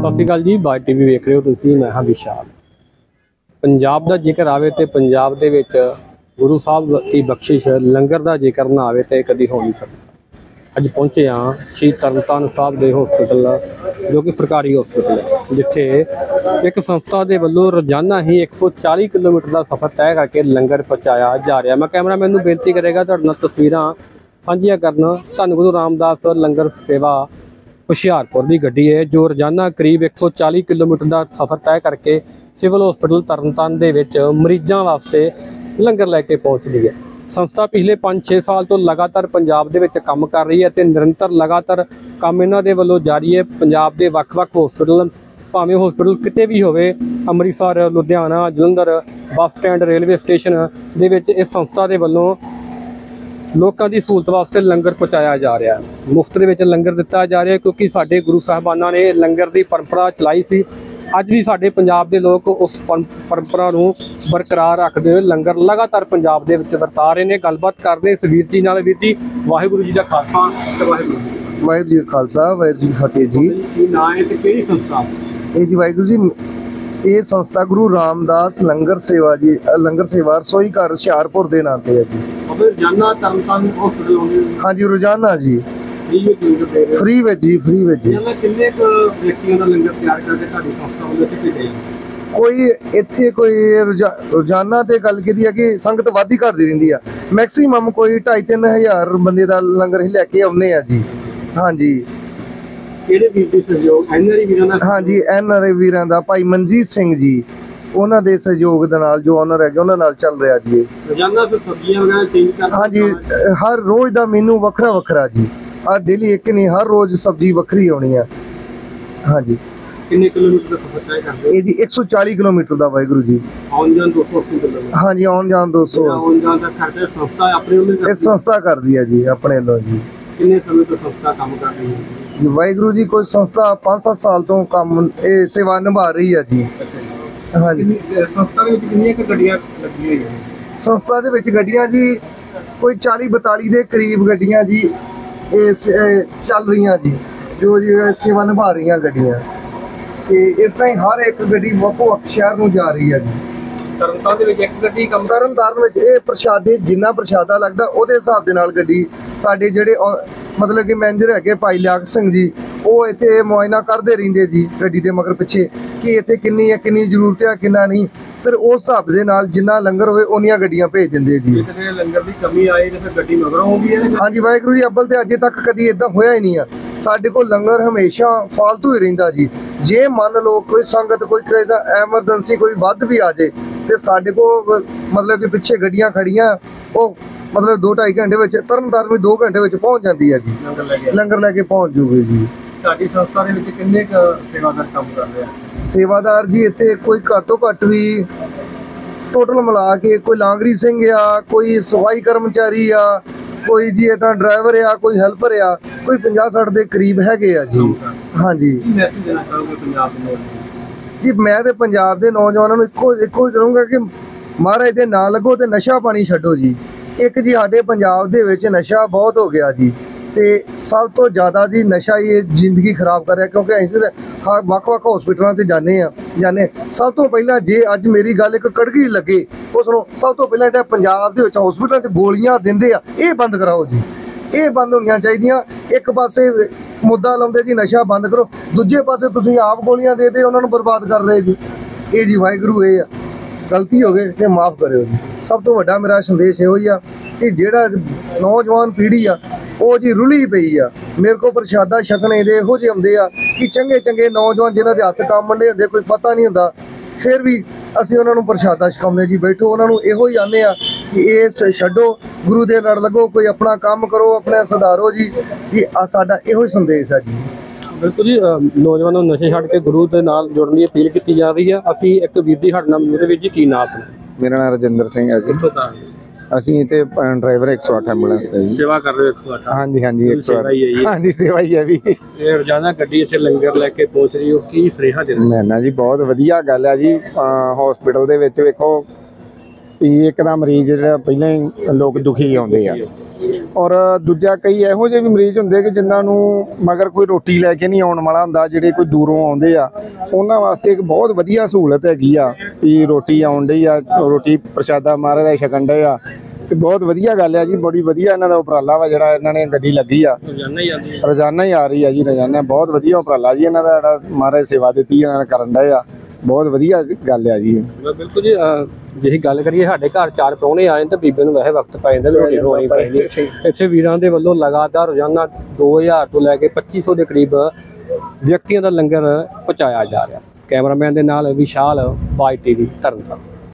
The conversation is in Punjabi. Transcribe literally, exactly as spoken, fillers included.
ਸਤਿ ਸ਼੍ਰੀ ਅਕਾਲ ਜੀ। ਬਾਜ ਟੀਵੀ ਵੇਖ ਰਹੇ ਹੋ ਤੁਸੀਂ। ਮੈਂ ਹਾਂ ਵਿਸ਼ਾਲ। ਪੰਜਾਬ ਦਾ ਜ਼ਿਕਰ ਆਵੇ ਤੇ ਪੰਜਾਬ ਦੇ ਵਿੱਚ ਗੁਰੂ ਸਾਹਿਬ ਦੀ ਬਖਸ਼ਿਸ਼ ਲੰਗਰ ਦਾ ਜ਼ਿਕਰ ਨਾ ਆਵੇ ਤੇ ਕਦੀ ਹੋ ਨਹੀਂ ਸਕਦਾ। ਅੱਜ ਪਹੁੰਚੇ ਹਾਂ ਸ਼੍ਰੀ ਤਰਨਤਾਰਨ ਸਾਹਿਬ ਦੇ ਹਸਪਤਾਲ, ਜੋ ਕਿ ਸਰਕਾਰੀ ਹਸਪਤਾਲ ਹੈ, ਜਿੱਥੇ ਇੱਕ ਸੰਸਥਾ ਦੇ ਵੱਲੋਂ ਰੋਜ਼ਾਨਾ ਹੀ ਇੱਕ ਸੌ ਚਾਲੀ ਕਿਲੋਮੀਟਰ ਦਾ ਸਫ਼ਰ ਤੈਅ ਕਰਕੇ ਲੰਗਰ ਪਹੁੰਚਾਇਆ ਜਾ ਰਿਹਾ। ਮੈਂ ਕੈਮਰਾਮੈਨ ਨੂੰ ਬੇਨਤੀ ਕਰੇਗਾ ਤੁਹਾਡੇ ਨਾਲ ਤਸਵੀਰਾਂ ਸਾਂਝੀਆਂ ਕਰਨਾ। ਧੰਨ ਗੁਰੂ ਰਾਮਦਾਸ ਲੰਗਰ ਸੇਵਾ ਹੁਸ਼ਿਆਰਪੁਰ ਦੀ ਗੱਡੀ ਹੈ, ਜੋ ਰੋਜ਼ਾਨਾ ਕਰੀਬ ਇੱਕ ਸੌ ਚਾਲੀ ਕਿਲੋਮੀਟਰ ਦਾ ਸਫ਼ਰ ਤੈਅ ਕਰਕੇ ਸਿਵਲ ਹਸਪਤਾਲ ਤਰਨਤਾਰਨ ਦੇ ਵਿੱਚ ਮਰੀਜ਼ਾਂ ਵਾਸਤੇ ਲੰਗਰ ਲੈ ਕੇ ਪਹੁੰਚਦੀ ਹੈ। ਸੰਸਥਾ ਪਿਛਲੇ ਪੰਜ ਛੇ ਸਾਲ ਤੋਂ ਲਗਾਤਾਰ ਪੰਜਾਬ ਦੇ ਵਿੱਚ ਕੰਮ ਕਰ ਰਹੀ ਹੈ ਤੇ ਨਿਰੰਤਰ ਲਗਾਤਾਰ ਕੰਮ ਇਹਨਾਂ ਦੇ ਵੱਲੋਂ ਜਾਰੀ ਹੈ। ਪੰਜਾਬ ਦੇ ਵੱਖ-ਵੱਖ ਹਸਪਤਾਲ, ਭਾਵੇਂ ਹਸਪਤਾਲ ਕਿਤੇ ਵੀ ਹੋਵੇ, Amritsar, Ludhiana, Jalandhar, bus stand, railway station ਦੇ ਵਿੱਚ ਇਸ ਸੰਸਥਾ ਦੇ ਵੱਲੋਂ ਲੋਕਾਂ ਦੀ ਸਹੂਲਤ ਵਾਸਤੇ ਲੰਗਰ ਪਹੁੰਚਾਇਆ ਜਾ ਰਿਹਾ ਹੈ। ਮੁਫਤ ਦੇ ਵਿੱਚ ਲੰਗਰ ਦਿੱਤਾ ਜਾ ਰਿਹਾ, ਕਿਉਂਕਿ ਸਾਡੇ ਗੁਰੂ ਸਾਹਿਬਾਨਾਂ ਨੇ ਲੰਗਰ ਦੀ ਪਰੰਪਰਾ ਚਲਾਈ ਸੀ। ਅੱਜ ਵੀ ਸਾਡੇ ਪੰਜਾਬ ਦੇ ਲੋਕ ਉਸ ਪਰੰਪਰਾ ਨੂੰ ਬਰਕਰਾਰ ਰੱਖਦੇ ਹੋਏ ਲੰਗਰ ਲਗਾਤਾਰ ਪੰਜਾਬ ਦੇ ਵਿੱਚ ਵਰਤਾ ਰਹੇ ਨੇ। ਗੱਲਬਾਤ ਕਰਦੇ ਇਸ ਵੀਰ ਜੀ ਨਾਲ। ਵੀਰ ਜੀ, ਵਾਹਿਗੁਰੂ ਜੀ ਦਾ ਖਾਲਸਾ ਤੇ ਵਾਹਿਗੁਰੂ ਵਾਹਿਗੁਰੂ ਜੀ ਦਾ ਖਾਲਸਾ, ਵਾਹਿਗੁਰੂ ਜੀ ਫਤਿਹ ਜੀ। ਕੀ ਨਾਮ ਹੈ ਤੇ ਕਿਹੜੀ ਸੰਸਥਾ? ਇਹ ਜੀ ਵਾਹਿਗੁਰੂ ਜੀ, ਇਹ ਸੰਸਥਾ ਗੁਰੂ ਰਾਮਦਾਸ ਲੰਗਰ ਸੇਵਾ ਜੀ, ਲੰਗਰ ਸੇਵਾ ਰਸੋਈ ਘਰ ਹੁਸ਼ਿਆਰਪੁਰ ਦੇ ਨਾਂ ਤੇ ਹੈ ਜੀ। ਰੋਜ਼ਾਨਾ ਤਰਨਤਾਰਨ ਹਸਪਤਾਲ ਆਉਂਦੇ? ਹਾਂਜੀ, ਰੋਜ਼ਾਨਾ ਜੀ, ਫ੍ਰੀ ਵਿੱਚ ਜੀ, ਫ੍ਰੀ ਵਿੱਚ ਜੀ। ਕਿੰਨੇ ਕੁ ਵਿਅਕਤੀਆਂ ਦਾ ਲੰਗਰ ਤਿਆਰ ਕਰਕੇ ਤੁਹਾਡੀ ਸੰਸਥਾ ਵੱਲੋਂ ਕਿਤੇ ਗਈ? ਕੋਈ ਇੱਥੇ ਕੋਈ ਰੋਜ਼ਾਨਾ ਤੇ ਗੱਲ ਕੀਤੀ ਹੈ ਕਿ ਸੰਗਤ ਵੱਧ ਹੀ ਘਟਦੀ ਰਹਿੰਦੀ ਆ। ਮੈਕਸੀਮਮ ਕੋਈ ਢਾਈ ਤਿੰਨ ਹਜ਼ਾਰ ਬੰਦੇ ਦਾ ਲੰਗਰ ਹੀ ਲੈ ਕੇ ਆਉਂਦੇ ਆ ਜੀ। ਹਾਂਜੀ, ਕਿਹੜੇ ਵੀਰ ਦੇ ਸਹਿਯੋਗ? ਐਨ ਆਰ ਆਈ ਵੀਰਾਂ ਦਾ? ਹਾਂਜੀ, ਐਨ ਆਰ ਆਈ ਵੀਰਾਂ ਦਾ। ਭਾਈ ਮਨਜੀਤ ਸਿੰਘ ਜੀ, ਉਹਨਾਂ ਦੇ ਸਹਿਯੋਗ ਦੇ ਨਾਲ, ਜੋ ਓਨਰ ਹੈਗੇ, ਉਹਨਾਂ ਨਾਲ ਚੱਲ ਰਿਹਾ ਜੀ। ਰੋਜ਼ਾਨਾ ਫਿਰ ਸਬਜ਼ੀਆਂ ਵਗੈਰਾ ਚੇਂਜ ਕਰਦੇ? ਹਾਂਜੀ, ਹਰ ਰੋਜ਼ ਦਾ ਮੈਨੂ ਵੱਖਰਾ ਵੱਖਰਾ ਜੀ। ਆ ਡੇਲੀ ਇੱਕ ਨਹੀਂ, ਹਰ ਰੋਜ਼ ਸਬਜ਼ੀ ਵੱਖਰੀ ਆਉਣੀ ਆ। ਹਾਂਜੀ। ਕਿੰਨੇ ਕਿਲੋਮੀਟਰ ਦਾ ਸਫ਼ਰ ਤੈਅ ਕਰਦੇ? ਇਹ ਜੀ ਇੱਕ ਸੌ ਚਾਲੀ ਕਿਲੋਮੀਟਰ ਦਾ। ਵਾਹਿਗੁਰੂ ਜੀ। ਆਉਣ ਜਾਣ ਦੋ ਸੌ ਅੱਸੀ ਕਿਲੋਮੀਟਰ? ਹਾਂਜੀ, ਆਉਣ ਜਾਣ ਦੋ ਸੌ। ਆਉਣ ਜਾਣ ਦਾ ਖਰਚਾ ਸੰਸਥਾ ਆਪਣੇ ਵੱਲੋਂ? ਇਹ ਸੰਸਥਾ ਕਰਦੀ ਹੈ ਜੀ, ਆਪਣੇ ਵੱਲੋਂ ਜੀ। ਕਿੰਨੇ ਸਮੇਂ ਤੋਂ ਸੰਸਥਾ ਕੰਮ ਕਰ ਰਹੀ ਹੈ ਜੀ? ਵਾਹਿਗੁਰੂ ਜੀ, ਕੋਈ ਸੰਸਥਾ ਪੰਜ ਸੱਤ ਸਾਲ ਤੋਂ ਕੰਮ ਇਹ ਸੇਵਾ ਨਿਭਾ ਰਹੀ ਹੈ ਜੀ। ਹਾਂਜੀ। ਸੰਸਥਾ ਦੇ ਵਿੱਚ ਕਿੰਨੀਆਂ ਕੁ ਗੱਡੀਆਂ ਲੱਗੀਆਂ ਹੋਈਆਂ? ਸੰਸਥਾ ਦੇ ਵਿੱਚ ਗੱਡੀਆਂ ਜੀ ਕੋਈ ਚਾਲੀ ਬਤਾਲੀ ਦੇ ਕਰੀਬ ਗੱਡੀਆਂ ਜੀ ਇਹ ਚੱਲ ਰਹੀਆਂ ਜੀ, ਜੋ ਜੀ ਸੇਵਾ ਨਿਭਾ ਰਹੀਆਂ ਗੱਡੀਆਂ। ਤੇ ਇਸ ਤਰ੍ਹਾਂ ਹੀ ਹਰ ਇੱਕ ਗੱਡੀ ਵੱਖੋ ਵੱਖ ਸ਼ਹਿਰ ਨੂੰ ਜਾ ਰਹੀ ਹੈ ਜੀ। ਤਰਨਤਾਰਨ ਦੇ ਵਿੱਚ ਇੱਕ ਗੱਡੀ ਕੰਮ? ਤਰਨਤਾਰਨ ਵਿੱਚ ਇਹ ਪ੍ਰਸ਼ਾਦੇ, ਜਿੰਨਾ ਪ੍ਰਸ਼ਾਦਾ ਲੱਗਦਾ ਉਹਦੇ ਹਿਸਾਬ ਦੇ ਨਾਲ ਗੱਡੀ, ਸਾਡੇ ਜਿਹੜੇ ਮਤਲਬ ਕਿ ਮੈਨੇਜਰ ਹੈਗੇ ਭਾਈ ਲਿਆਕਤ ਸਿੰਘ ਜੀ, ਉਹ ਇੱਥੇ ਮੁਆਇਨਾ ਕਰਦੇ ਰਹਿੰਦੇ ਜੀ ਗੱਡੀ ਦੇ ਮਗਰ ਪਿੱਛੇ, ਕਿ ਇੱਥੇ ਕਿੰਨੀ ਹੈ, ਕਿੰਨੀ ਜ਼ਰੂਰਤ ਹੈ, ਕਿੰਨਾ ਨਹੀਂ। ਫਿਰ ਉਸ ਹਿਸਾਬ ਦੇ ਨਾਲ ਜਿੰਨਾ ਲੰਗਰ ਹੋਵੇ ਉਨੀਆਂ ਗੱਡੀਆਂ ਭੇਜ ਦਿੰਦੇ ਜੀ। ਜੇ ਲੰਗਰ ਦੀ ਕਮੀ ਆਏ ਤੇ ਫਿਰ ਗੱਡੀ ਮਗਰੋਂ ਆਉਂਦੀ ਹੈ? ਹਾਂਜੀ, ਵਾਹਿਗੁਰੂ ਜੀ, ਅੱਬਲ ਤੇ ਅਜੇ ਤੱਕ ਕਦੀ ਇਦਾਂ ਹੋਇਆ ਹੀ ਨਹੀਂ ਆ। ਸਾਡੇ ਕੋਲ ਲੰਗਰ ਹਮੇਸ਼ਾ ਫਾਲਤੂ ਹੀ ਰਹਿੰਦਾ ਜੀ। ਜੇ ਮੰਨ ਲਓ ਕੋਈ ਸੰਗਤ, ਕੋਈ ਕਹਿੰਦਾ ਐਮਰਜੈਂਸੀ ਕੋਈ ਵੱਧ ਵੀ ਆ ਜਾਏ, ਤੇ ਸਾਡੇ ਕੋਲ ਮਤਲਬ ਕਿ ਪਿੱਛੇ ਗੱਡੀਆਂ ਖੜੀਆਂ, ਉਹ ਮਤਲਬ ਦੋ ਢਾਈ ਘੰਟੇ ਵਿੱਚ, ਤਰਨਤਾਰਨ ਵੀ ਦੋ ਘੰਟੇ ਵਿੱਚ ਪਹੁੰਚ ਜਾਂਦੀ ਹੈ ਜੀ। ਲੰਗਰ ਲੈ ਕੇ ਪਹੁੰਚ ਜੂਗੇ ਜੀ। ਸਾਡੀ ਸੰਸਥਾ ਦੇ ਵਿੱਚ ਕਿੰਨੇ ਕੁ ਸੇਵਾਦਾਰ ਕੰਮ ਕਰ ਰਹੇ ਆ? ਸੇਵਾਦਾਰ ਜੀ ਇੱਥੇ ਕੋਈ ਘੱਟ ਤੋਂ ਘੱਟ ਵੀ ਟੋਟਲ ਮਿਲਾ ਕੇ, ਕੋਈ ਲਾਂਗਰੀ ਸਿੰਘ ਆ, ਕੋਈ ਸਫਾਈ ਕਰਮਚਾਰੀ ਆ, ਕੋਈ ਜੀ ਇੱਦਾਂ ਡਰਾਈਵਰ ਆ, ਕੋਈ ਹੈਲਪਰ ਆ, ਕੋਈ ਪੰਜਾਹ ਸੱਠ ਦੇ ਕਰੀਬ ਹੈਗੇ ਆ ਜੀ। ਹਾਂਜੀ ਜੀ, ਮੈਂ ਤੇ ਪੰਜਾਬ ਦੇ ਨੌਜਵਾਨਾਂ ਨੂੰ ਇੱਕੋ ਇੱਕੋ ਚਾਹੂੰਗਾ ਕਿ ਮਹਾਰਾਜ ਦੇ ਨਾਂ ਲੱਗੋ ਤੇ ਨਸ਼ਾ ਪਾਣੀ ਛੱਡੋ ਜੀ। ਇੱਕ ਜੀ ਸਾਡੇ ਪੰਜਾਬ ਦੇ ਵਿੱਚ ਨਸ਼ਾ ਬਹੁਤ ਹੋ ਗਿਆ ਜੀ, ਤੇ ਸਭ ਤੋਂ ਜ਼ਿਆਦਾ ਜੀ ਨਸ਼ਾ ਹੀ ਜ਼ਿੰਦਗੀ ਖਰਾਬ ਕਰ ਰਿਹਾ। ਕਿਉਂਕਿ ਅਸੀਂ ਵੱਖ ਵੱਖ ਹਸਪੀਟਲਾਂ ਤੇ ਜਾਂਦੇ ਆ ਜਾਂਦੇ ਸਭ ਤੋਂ ਪਹਿਲਾਂ ਜੇ ਅੱਜ ਮੇਰੀ ਗੱਲ ਇੱਕ ਕੜਗੀ ਲੱਗੇ, ਉਸ ਨੂੰ ਸਭ ਤੋਂ ਪਹਿਲਾਂ ਜਿਹੜਾ ਪੰਜਾਬ ਦੇ ਵਿੱਚ ਹਸਪੀਟਲਾਂ 'ਚ ਗੋਲੀਆਂ ਦਿੰਦੇ ਆ, ਇਹ ਬੰਦ ਕਰਾਓ ਜੀ। ਇਹ ਬੰਦ ਹੋਣੀਆਂ ਚਾਹੀਦੀਆਂ। ਇੱਕ ਪਾਸੇ ਮੁੱਦਾ ਲਾਉਂਦੇ ਜੀ ਨਸ਼ਾ ਬੰਦ ਕਰੋ, ਦੂਜੇ ਪਾਸੇ ਤੁਸੀਂ ਆਪ ਗੋਲੀਆਂ ਦੇ ਦੇ ਉਹਨਾਂ ਨੂੰ ਬਰਬਾਦ ਕਰ ਰਹੇ ਜੀ। ਇਹ ਜੀ ਵਾਹਿਗੁਰੂ, ਇਹ ਆ ਗਲਤੀ ਹੋ ਗਈ ਤੇ ਮਾਫ਼ ਕਰਿਓ ਜੀ। ਸਭ ਤੋਂ ਵੱਡਾ ਮੇਰਾ ਸੰਦੇਸ਼ ਇਹੋ ਹੀ ਆ ਕਿ ਜਿਹੜਾ ਨੌਜਵਾਨ ਪੀੜ੍ਹੀ ਆ ਉਹ ਜੀ ਰੁਲੀ ਪਈ ਆ। ਮੇਰੇ ਕੋਲ ਪ੍ਰਸ਼ਾਦਾ ਛਕਣੇ ਦੇ ਇਹੋ ਜਿਹੇ ਹੁੰਦੇ ਆ ਕਿ ਚੰਗੇ ਚੰਗੇ ਨੌਜਵਾਨ ਜਿਨ੍ਹਾਂ ਦੇ ਹੱਥ ਕੰਮ ਮੰਡੇ ਹੁੰਦੇ, ਕੋਈ ਪਤਾ ਨਹੀਂ ਹੁੰਦਾ, ਫਿਰ ਵੀ ਅਸੀਂ ਉਹਨਾਂ ਨੂੰ ਪ੍ਰਸ਼ਾਦਾ ਛਕਾਉਂਦੇ ਜੀ। ਬੈਠੋ, ਉਹਨਾਂ ਨੂੰ ਇਹੋ ਹੀ ਆਨੇ ਆ ਕਿ ਇਹ ਛੱਡੋ, ਗੁਰੂ ਦੇ ਲੜ ਲੱਗੋ, ਕੋਈ ਆਪਣਾ ਕੰਮ ਕਰੋ, ਆਪਣੇ ਸੁਧਾਰੋ ਜੀ। ਕਿ ਆ ਸਾਡਾ ਇਹੋ ਹੀ ਸੰਦੇਸ਼ ਹੈ ਜੀ। ਬਿਲਕੁਲ ਜੀ, ਨੌਜਵਾਨਾਂ ਨੂੰ ਨਸ਼ੇ ਛੱਡ ਕੇ ਗੁਰੂ ਦੇ ਨਾਲ ਜੁੜਨ ਦੀ ਅਪੀਲ ਕੀਤੀ ਜਾ ਰਹੀ ਹੈ। ਅਸੀਂ ਇੱਕ ਵੀਰ ਦੀ ਸਾਡੇ ਨਾਲ ਮੇਰੇ ਵੀਰ ਜੀ, ਕੀ ਨਾਮ ਆਪਣਾ? ਮੇਰਾ ਨਾਮ ਰਜਿੰਦਰ ਸਿੰਘ ਹੈ ਜੀ। ਅਸੀਂ ਇੱਥੇ ਡਰਾਈਵਰ ਇੱਕ ਸੌ ਅੱਠ ਐਂਬੂਲੈਂਸ ਤੇ ਜੀ ਸੇਵਾ ਕਰ ਰਹੇ ਹੋ? ਇੱਕ ਸੌ ਅੱਠ? ਹਾਂਜੀ ਹਾਂਜੀ, ਇੱਕ ਸੌ ਅੱਠ। ਹਾਂਜੀ, ਸੇਵਾ ਹੀ ਹੈ ਵੀ। ਇਹ ਰੋਜ਼ਾਨਾ ਗੱਡੀ ਇੱਥੇ ਲੰਗਰ ਲੈ ਕੇ ਪਹੁੰਚ ਰਹੀ ਹੋ, ਕੀ ਸੁਨੇਹਾ ਦੇਣਾ? ਮੈਂ ਨਾ ਜੀ ਬਹੁਤ ਵਧੀਆ ਗੱਲ ਹੈ ਜੀ। ਹਸਪੀਟਲ ਦੇ ਵਿੱਚ ਵੇਖੋ ਵੀ ਇੱਕ ਦਾ ਮਰੀਜ਼ ਜਿਹੜਾ ਪਹਿਲਾਂ ਹੀ ਲੋਕ ਦੁਖੀ ਆਉਂਦੇ ਆ। ਔਰ ਦੂਜਾ ਕਈ ਇਹੋ ਜਿਹੇ ਵੀ ਮਰੀਜ਼ ਹੁੰਦੇ ਕਿ ਜਿਨ੍ਹਾਂ ਨੂੰ ਮਗਰ ਕੋਈ ਰੋਟੀ ਲੈ ਕੇ ਨਹੀਂ ਆਉਣ ਵਾਲਾ ਹੁੰਦਾ, ਜਿਹੜੇ ਕੋਈ ਦੂਰੋਂ ਆਉਂਦੇ ਆ, ਉਹਨਾਂ ਵਾਸਤੇ ਇੱਕ ਬਹੁਤ ਵਧੀਆ ਸਹੂਲਤ ਹੈਗੀ ਆ ਵੀ ਰੋਟੀ ਆਉਣ ਡਈ ਆ, ਰੋਟੀ ਪ੍ਰਸ਼ਾਦਾ ਮਹਾਰਾਜ ਦਾ ਛਕਣ ਡਏ ਆ। ਤੇ ਬਹੁਤ ਵਧੀਆ ਗੱਲ ਆ ਜੀ, ਬੜੀ ਵਧੀਆ ਇਹਨਾਂ ਦਾ ਉਪਰਾਲਾ ਵਾ ਜਿਹੜਾ ਇਹਨਾਂ ਨੇ ਗੱਡੀ ਲੱਗੀ ਆ, ਰੋਜ਼ਾਨਾ ਹੀ ਆਉਂਦੀ ਹੈ। ਰੋਜ਼ਾਨਾ ਹੀ ਆ ਰਹੀ ਆ ਜੀ, ਰੋਜ਼ਾਨਾ। ਬਹੁਤ ਵਧੀਆ ਉਪਰਾਲਾ ਜੀ ਇਹਨਾਂ ਦਾ, ਜਿਹੜਾ ਮਹਾਰਾਜ ਸੇਵਾ ਦਿੱਤੀ ਇਹਨਾਂ ਨੇ ਕਰਨ ਡਏ ਆ, ਬਹੁਤ ਵਧੀਆ ਗੱਲ ਆ ਜੀ। ਬਿਲਕੁਲ ਜੀ, ਜੇ ਗੱਲ ਕਰੀਏ ਸਾਡੇ ਘਰ ਚਾਰ ਪ੍ਰਾਹੁਣੇ ਆਏ ਤਾਂ ਬੀਬੀ ਨੂੰ ਵੈਸੇ ਵਕਤ ਪੈ ਜਾਂਦਾ ਰੋਟੀ ਰੋਣੀ ਪੈਂਦੀ। ਇੱਥੇ ਵੀਰਾਂ ਦੇ ਵੱਲੋਂ ਲਗਾਤਾਰ ਰੋਜ਼ਾਨਾ ਦੋ ਹਜ਼ਾਰ ਤੋਂ ਲੈ ਕੇ ਪੱਚੀ ਸੌ ਦੇ ਕਰੀਬ ਵਿਅਕਤੀਆਂ ਦਾ ਲੰਗਰ ਪਹੁੰਚਾਇਆ ਜਾ ਰਿਹਾ। ਕੈਮਰਾਮੈਨ ਦੇ ਨਾਲ ਵਿਸ਼ਾਲ, ਬਾਈ ਟੀਵੀ, ਤਰਨਤਾਰਨ।